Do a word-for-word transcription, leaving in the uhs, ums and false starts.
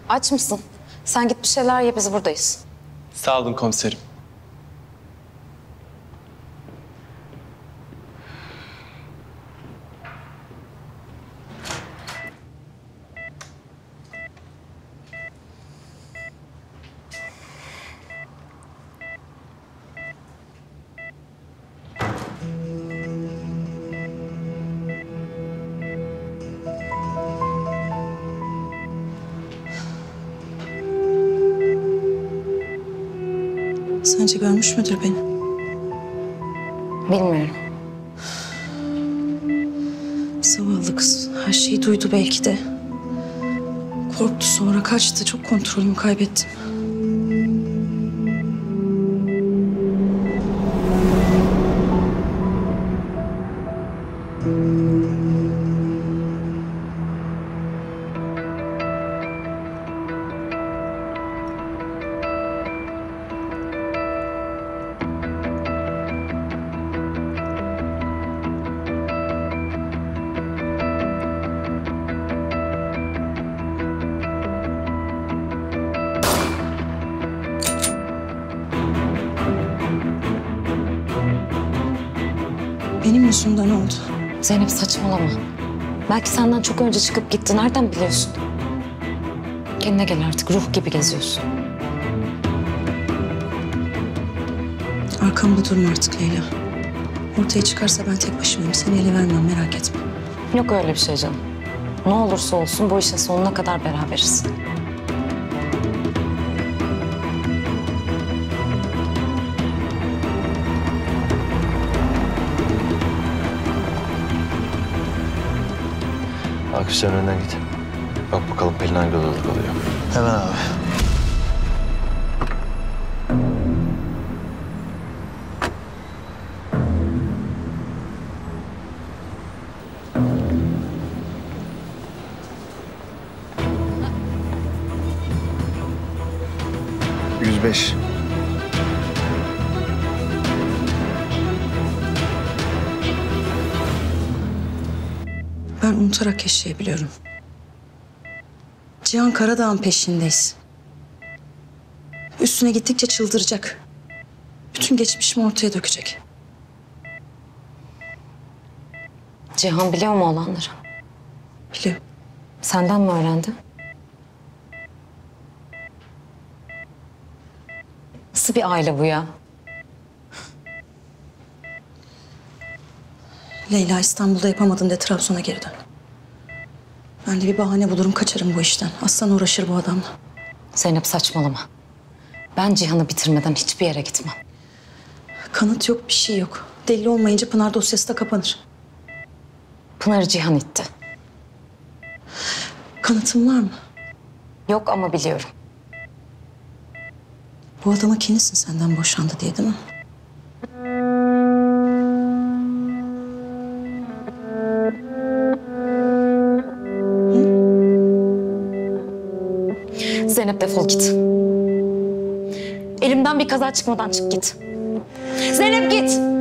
Aç mısın? Sen git bir şeyler ye, biz buradayız. Sağ olun komiserim. Sence görmüş müdür beni? Bilmiyorum. Zavallı kız her şeyi duydu belki de. Korktu, sonra kaçtı. Çok kontrolümü kaybettim. Benim yüzümden oldu. Zeynep saçmalama. Belki senden çok önce çıkıp gitti. Nereden biliyorsun? Kendine gel artık. Ruh gibi geziyorsun. Arkamda durma artık Leyla. Ortaya çıkarsa ben tek başımayım. Seni ele vermem, merak etme. Yok öyle bir şey canım. Ne olursa olsun bu işin sonuna kadar beraberiz. Akif sen önden git. Bak bakalım Pelin hangi odada kalıyor. Hemen abi. Yüz beş. Ben unutarak yaşayabiliyorum. Cihan Karadağ'ın peşindeyiz. Üstüne gittikçe çıldıracak. Bütün geçmişimi ortaya dökecek. Cihan biliyor mu olanları? Biliyor. Senden mi öğrendi? Nasıl bir aile bu ya? Leyla İstanbul'da yapamadın de Trabzon'a geri dön. Ben de bir bahane bulurum, kaçarım bu işten. Aslan uğraşır bu adamla. Zeynep saçmalama. Ben Cihan'ı bitirmeden hiçbir yere gitmem. Kanıt yok, bir şey yok. Delil olmayınca Pınar dosyası da kapanır. Pınar'ı Cihan itti. Kanıtın var mı? Yok ama biliyorum. Bu adama kinlisin senden boşandı diye, değil mi? Zeynep defol git. Elimden bir kaza çıkmadan çık git. Zeynep git.